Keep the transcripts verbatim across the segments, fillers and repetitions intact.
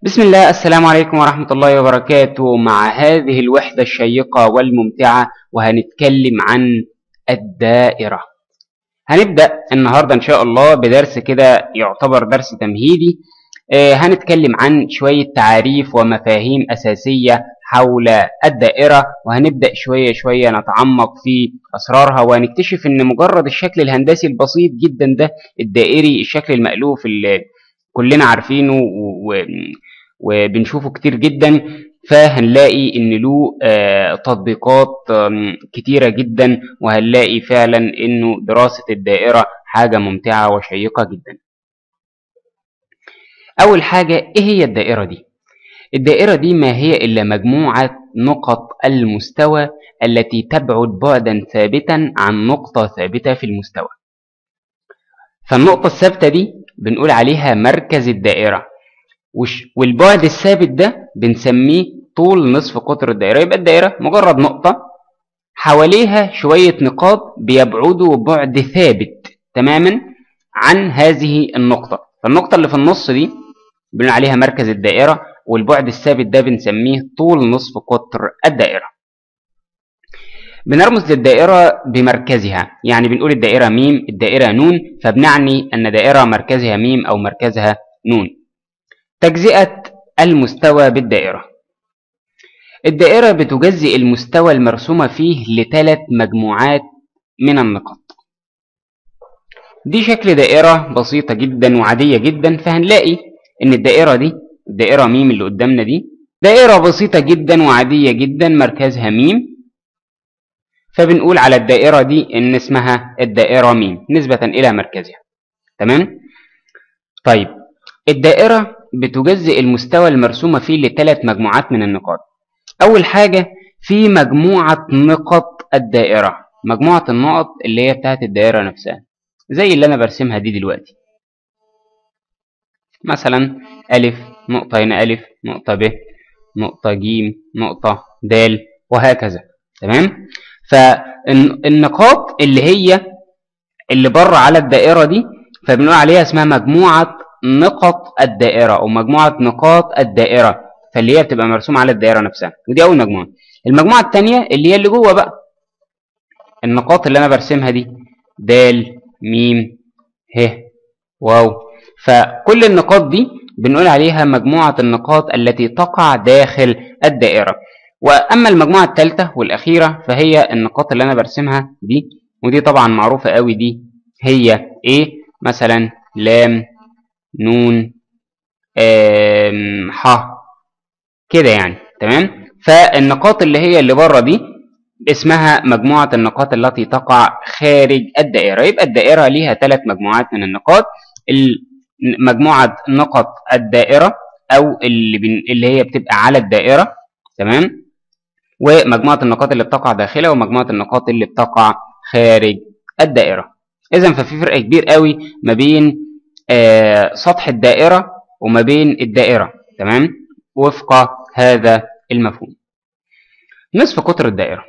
بسم الله. السلام عليكم ورحمة الله وبركاته. مع هذه الوحدة الشيقة والممتعة وهنتكلم عن الدائرة. هنبدأ النهاردة إن شاء الله بدرس كده يعتبر درس تمهيدي. آه هنتكلم عن شوية تعاريف ومفاهيم أساسية حول الدائرة، وهنبدأ شوية شوية نتعمق في أسرارها وهنكتشف إن مجرد الشكل الهندسي البسيط جدا ده الدائري، الشكل المألوف اللي كلنا عارفينه و... وبنشوفه كتير جدا، فهنلاقي ان له آه تطبيقات آه كتيرة جدا، وهنلاقي فعلا انه دراسة الدائرة حاجة ممتعة وشيقة جدا. اول حاجة، ايه هي الدائرة دي؟ الدائرة دي ما هي الا مجموعة نقط المستوى التي تبعد بعدا ثابتا عن نقطة ثابتة في المستوى. فالنقطة الثابتة دي بنقول عليها مركز الدائرة، والبعد الثابت ده بنسميه طول نصف قطر الدائرة. يبقى الدائرة مجرد نقطة حواليها شوية نقاط بيبعدوا بعد ثابت تماما عن هذه النقطة، فالنقطة اللي في النص دي بنقول عليها مركز الدائرة، والبعد الثابت ده بنسميه طول نصف قطر الدائرة. بنرمز للدائرة بمركزها، يعني بنقول الدائرة ميم، الدائرة نون، فبنعني أن دائرة مركزها ميم أو مركزها نون. تجزئة المستوى بالدائرة. الدائرة بتجزئ المستوى المرسومة فيه لثلاث مجموعات من النقاط. دي شكل دائرة بسيطة جدا وعادية جدا، فهنلاقي ان الدائرة دي الدائرة ميم اللي قدامنا دي دائرة بسيطة جدا وعادية جدا مركزها ميم، فبنقول على الدائرة دي ان اسمها الدائرة ميم نسبة الى مركزها. تمام؟ طيب، الدائرة بتجزئ المستوى المرسومة فيه لثلاث مجموعات من النقاط. أول حاجة في مجموعة نقط الدائرة، مجموعة النقط اللي هي بتاعت الدائرة نفسها زي اللي أنا برسمها دي دلوقتي، مثلا ألف، نقطة هنا ألف، نقطة ب، نقطة ج، نقطة د، وهكذا. تمام؟ فالنقاط اللي هي اللي بره على الدائرة دي فبنقول عليها اسمها مجموعة نقط الدائرة أو مجموعة نقاط الدائرة، فاللي هي بتبقى مرسومة على الدائرة نفسها، ودي أول مجموعة. المجموعة الثانية اللي هي اللي جوه بقى، النقاط اللي أنا برسمها دي د م ه واو، فكل النقاط دي بنقول عليها مجموعة النقاط التي تقع داخل الدائرة. وأما المجموعة الثالثة والأخيرة فهي النقاط اللي أنا برسمها دي، ودي طبعا معروفة قوي، دي هي إيه؟ مثلا لام، نون، ح، كده يعني. تمام؟ فالنقاط اللي هي اللي بره دي اسمها مجموعة النقاط التي تقع خارج الدائرة. يبقى الدائرة ليها ثلاث مجموعات من النقاط، مجموعة نقط الدائرة أو اللي, بن... اللي هي بتبقى على الدائرة، تمام، ومجموعة النقاط اللي بتقع داخلها، ومجموعة النقاط اللي بتقع خارج الدائرة. إذا ففي فرق كبير قوي ما بين آه سطح الدائرة وما بين الدائرة، تمام، وفق هذا المفهوم. نصف قطر الدائرة.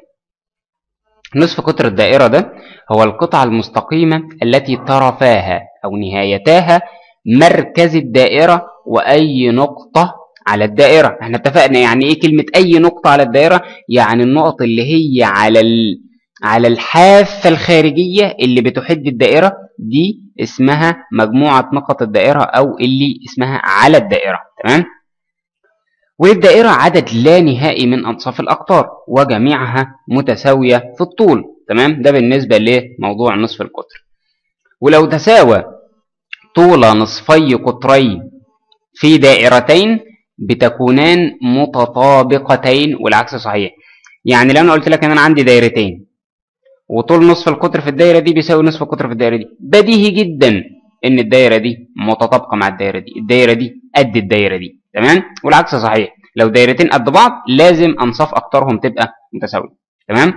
نصف قطر الدائرة ده هو القطعة المستقيمة التي طرفاها أو نهايتاها مركز الدائرة وأي نقطة على الدائرة. احنا اتفقنا يعني ايه كلمة أي نقطة على الدائرة؟ يعني النقط اللي هي على ال... على الحافة الخارجية اللي بتحد الدائرة دي اسمها مجموعة نقط الدائرة أو اللي اسمها على الدائرة. تمام؟ والدائرة عدد لا نهائي من أنصاف الأقطار وجميعها متساوية في الطول. تمام؟ ده بالنسبة لموضوع نصف القطر. ولو تساوى طول نصفي قطري في دائرتين بتكونان متطابقتين، والعكس صحيح. يعني لو أنا قلت لك أن أنا عندي دائرتين وطول نصف القطر في الدائرة دي بيساوي نصف القطر في الدائرة دي، بديهي جدا ان الدائرة دي متطابقة مع الدائرة دي، الدائرة دي قد الدائرة دي. تمام؟ والعكس صحيح، لو دائرتين قد بعض لازم انصاف اقطارهم تبقى متساوية. تمام؟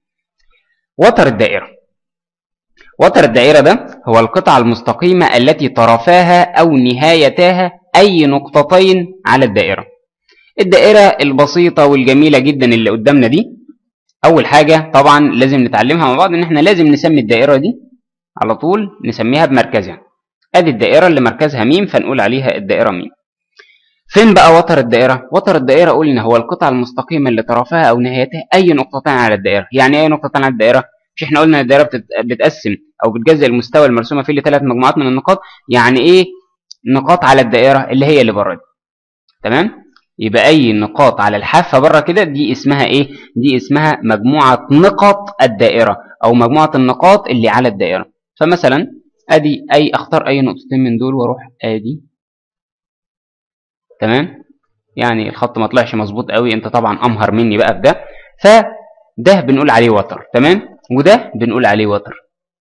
وتر الدائرة. وتر الدائرة ده هو القطعة المستقيمة التي طرفاها او نهايتاها اي نقطتين على الدائرة. الدائرة البسيطة والجميلة جدا اللي قدامنا دي، اول حاجة طبعا لازم نتعلمها مع بعض ان احنا لازم نسمي الدائرة دي على طول، نسميها بمركزها. ادي الدائرة اللي مركزها ميم، فنقول عليها الدائرة ميم. فين بقى وتر الدائرة؟ وتر الدائرة قلنا هو القطعة المستقيمة اللي طرفها أو نهايتها أي نقطتين على الدائرة. يعني إيه أي نقطتين على الدائرة؟ مش إحنا قلنا الدائرة بتت... بتقسم أو بتجزء المستوى المرسومة فيه لثلاث مجموعات من النقاط. يعني إيه نقاط على الدائرة؟ اللي هي اللي بره دي. تمام؟ يبقى أي نقاط على الحافة بره كده دي اسمها إيه؟ دي اسمها مجموعة نقط الدائرة أو مجموعة النقاط اللي على الدائرة. فمثلا أدي أي أختار أي نقطتين من دول وأروح أدي. تمام؟ يعني الخط ما طلعش مظبوط قوي، انت طبعا امهر مني بقى في ده. فده بنقول عليه وتر. تمام؟ وده بنقول عليه وتر،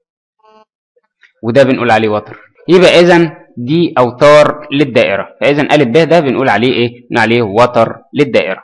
وده بنقول عليه وتر. يبقى اذا دي اوتار للدائره. فاذا ا ب ده بنقول عليه ايه؟ بنقول عليه وتر للدائره.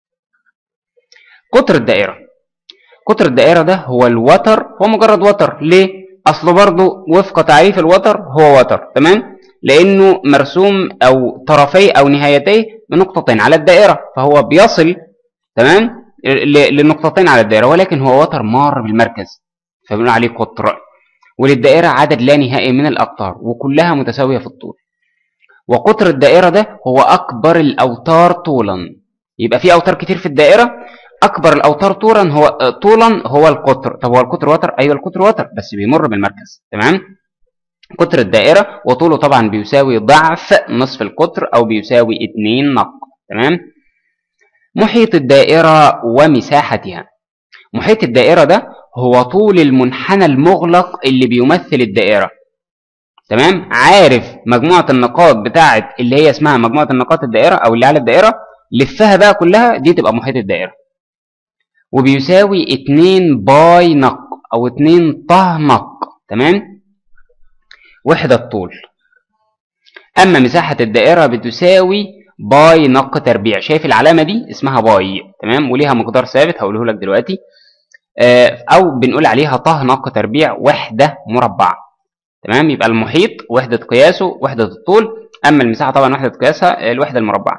قطر الدائره. قطر الدائره ده هو الوتر، هو مجرد وتر. ليه؟ اصله برضه وفق تعريف الوتر هو وتر. تمام؟ لانه مرسوم او طرفي او نهايتيه بنقطتين على الدائره، فهو بيصل تمام للنقطتين على الدائره، ولكن هو وتر مار بالمركز فبنقول عليه قطر. وللدائره عدد لا نهائي من الاقطار وكلها متساويه في الطول. وقطر الدائره ده هو اكبر الاوتار طولا. يبقى في اوتار كتير في الدائره، اكبر الاوتار طولا هو طولا هو القطر. طب هو القطر وتر؟ ايوه القطر وتر بس بيمر بالمركز. تمام؟ قطر الدائره وطوله طبعا بيساوي ضعف نصف القطر او بيساوي اتنين نق. تمام؟ محيط الدائره ومساحتها. محيط الدائره ده هو طول المنحنى المغلق اللي بيمثل الدائره. تمام؟ عارف مجموعه النقاط بتاعه اللي هي اسمها مجموعه النقاط الدائره او اللي على الدائره، لفها بقى كلها دي تبقى محيط الدائره. وبيساوي اتنين باي نق او اتنين طه نق. تمام؟ وحده الطول. اما مساحه الدائره بتساوي باي نق تربيع. شايف العلامه دي اسمها باي. تمام؟ وليها مقدار ثابت هقوله لك دلوقتي. او بنقول عليها طه نق تربيع وحده مربعه. تمام؟ يبقى المحيط وحده قياسه وحده الطول، اما المساحه طبعا وحده قياسها الوحده المربعه.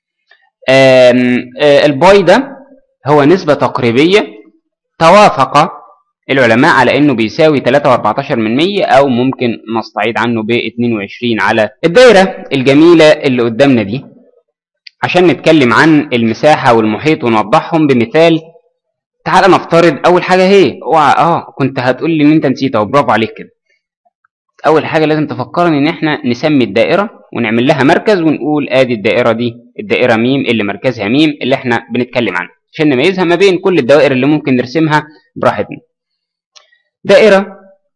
الباي ده هو نسبه تقريبيه توافق العلماء على انه بيساوي تلاتة واربعتاشر من مية، او ممكن نستعيض عنه ب اتنين وعشرين على الدايره الجميله اللي قدامنا دي عشان نتكلم عن المساحه والمحيط ونوضحهم بمثال. تعال نفترض اول حاجه هي اوعى اه كنت هتقول لي ان انت نسيتها وبرافو عليك كده. اول حاجه لازم تفكرني ان احنا نسمي الدائره ونعمل لها مركز ونقول ادي الدائره دي الدائره ميم اللي مركزها ميم اللي احنا بنتكلم عنها عشان نميزها ما بين كل الدوائر اللي ممكن نرسمها براحتنا. دائره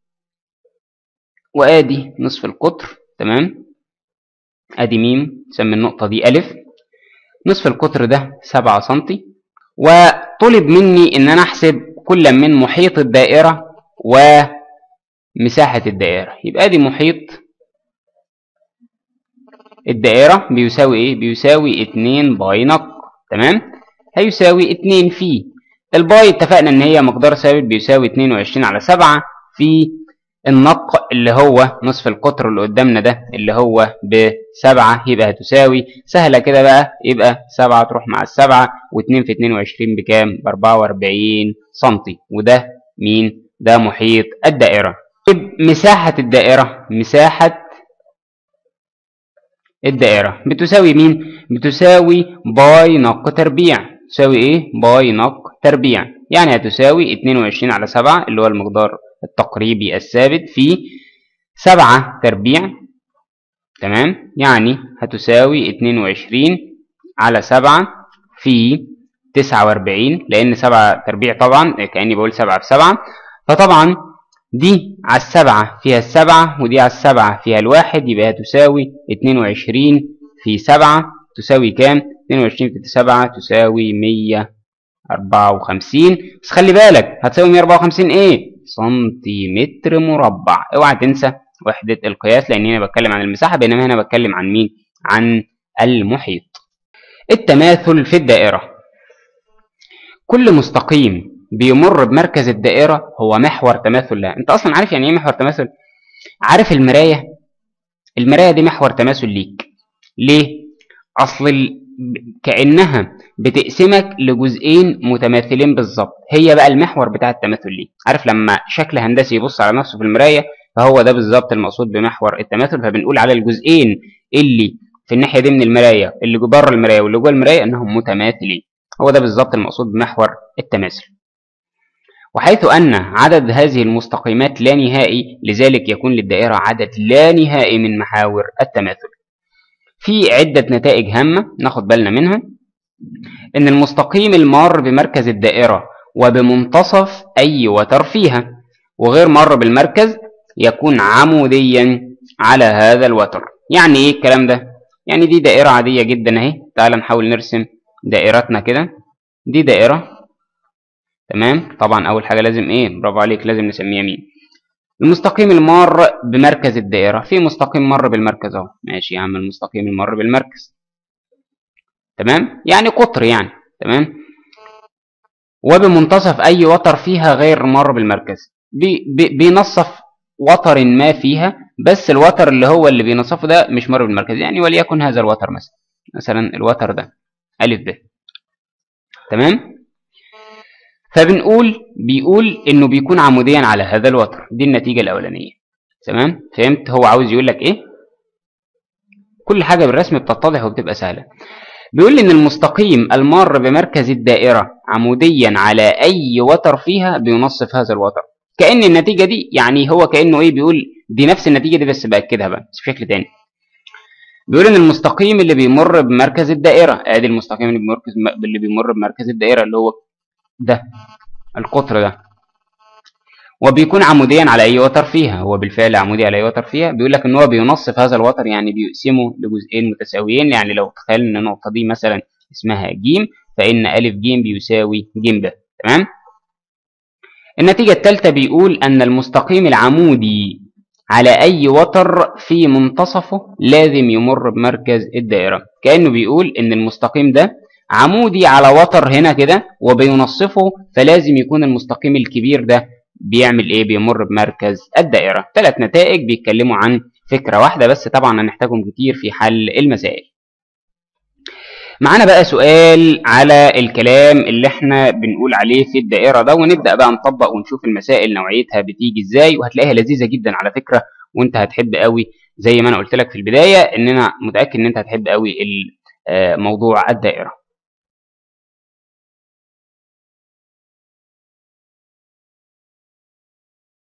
وادي نصف القطر. تمام؟ ادي ميم، نسمي النقطه دي الف. نصف القطر ده سبعة سنتي، وطلب مني ان انا احسب كل من محيط الدائره ومساحه الدائره. يبقى دي محيط الدائره بيساوي ايه؟ بيساوي اتنين باي نق. تمام؟ هيساوي اتنين في الباي، اتفقنا ان هي مقدار ثابت بيساوي اتنين وعشرين على سبعة في النق اللي هو نصف القطر اللي قدامنا ده اللي هو بسبعة. يبقى هتساوي سهلة كده بقى، يبقى سبعة تروح مع السبعة واتنين في اتنين وعشرين بكام؟ باربعة واربعين سنتي. وده مين؟ ده محيط الدائرة. طيب مساحة الدائرة، مساحة الدائرة بتساوي مين؟ بتساوي باي نق تربيع. تساوي ايه؟ باي نق تربيع. يعني هتساوي اتنين وعشرين على سبعة اللي هو المقدار التقريبي الثابت في سبعة تربيع. تمام؟ يعني هتساوي اتنين وعشرين على سبعة في تسعة واربعين، لان سبعة تربيع طبعا كأني بقول سبعة في سبعة، فطبعا دي على السبعة فيها السبعة ودي على السبعة فيها الواحد، يبقى هتساوي اتنين وعشرين في سبعة تساوي كام؟ اتنين وعشرين في سبعة تساوي مية اربعة وخمسين. بس خلي بالك هتساوي مية اربعة وخمسين ايه؟ سنتيمتر مربع. اوعى تنسى وحدة القياس لان هنا بتكلم عن المساحة بينما هنا بتكلم عن مين؟ عن المحيط. التماثل في الدائرة. كل مستقيم بيمر بمركز الدائرة هو محور تماثل لها. انت اصلا عارف يعني ايه محور تماثل؟ عارف المراية؟ المراية دي محور تماثل ليك. ليه؟ اصل كأنها بتقسمك لجزئين متماثلين بالظبط، هي بقى المحور بتاع التماثل ليك. عارف لما شكل هندسي يبص على نفسه في المراية؟ فهو ده بالظبط المقصود بمحور التماثل. فبنقول على الجزئين اللي في الناحيه دي من المرايه اللي بره المرايه واللي جوه المرايه انهم متماثلين. هو ده بالظبط المقصود بمحور التماثل. وحيث أن عدد هذه المستقيمات لا نهائي، لذلك يكون للدائرة عدد لا نهائي من محاور التماثل. في عدة نتائج هامة ناخد بالنا منها. إن المستقيم المار بمركز الدائرة وبمنتصف أي وتر فيها وغير مار بالمركز يكون عموديا على هذا الوتر. يعني إيه الكلام ده؟ يعني دي دائرة عادية جدا أهي. تعال نحاول نرسم دائرتنا كده. دي دائرة، تمام. طبعا اول حاجه لازم ايه، برافو عليك، لازم نسميها مين؟ المستقيم المار بمركز الدائره. في مستقيم مر بالمركز اهو، ماشي يا عم، المستقيم المر بالمركز، تمام، يعني قطر يعني، تمام. وبمنتصف اي وتر فيها غير مر بالمركز، بي بي بينصف وتر ما فيها، بس الوتر اللي هو اللي بينصفه ده مش مر بالمركز. يعني وليكن هذا الوتر مثلا، مثلا الوتر ده الف ب، تمام. فبنقول بيقول انه بيكون عموديا على هذا الوتر. دي النتيجه الاولانيه، تمام. فهمت هو عاوز يقول لك ايه؟ كل حاجه بالرسم بتتضح وبتبقى سهله. بيقول ان المستقيم المار بمركز الدائره عموديا على اي وتر فيها بينصف هذا الوتر. كأن النتيجه دي يعني هو كأنه ايه، بيقول دي نفس النتيجه دي بس باكدها بقى بس بشكل تاني. بيقول ان المستقيم اللي بيمر بمركز الدائره، ادي المستقيم اللي بيمر اللي بيمر بمركز الدائره اللي هو ده القطر ده، وبيكون عموديا على اي وتر فيها. هو بالفعل عمودي على اي وتر فيها. بيقول لك ان هو بينصف هذا الوتر، يعني بيقسمه لجزئين متساويين. يعني لو تخيل ان النقطه دي مثلا اسمها ج، فان ا ج بيساوي ج ب، تمام. النتيجه الثالثه بيقول ان المستقيم العمودي على اي وتر في منتصفه لازم يمر بمركز الدائره. كانه بيقول ان المستقيم ده عمودي على وتر هنا كده وبينصفه، فلازم يكون المستقيم الكبير ده بيعمل ايه؟ بيمر بمركز الدائره. ثلاث نتائج بيتكلموا عن فكره واحده بس، طبعا هنحتاجهم كتير في حل المسائل. معانا بقى سؤال على الكلام اللي احنا بنقول عليه في الدائره ده، ونبدا بقى نطبق ونشوف المسائل نوعيتها بتيجي ازاي، وهتلاقيها لذيذه جدا على فكره، وانت هتحب قوي زي ما انا قلت لك في البدايه ان انا متاكد ان انت هتحب قوي موضوع الدائره.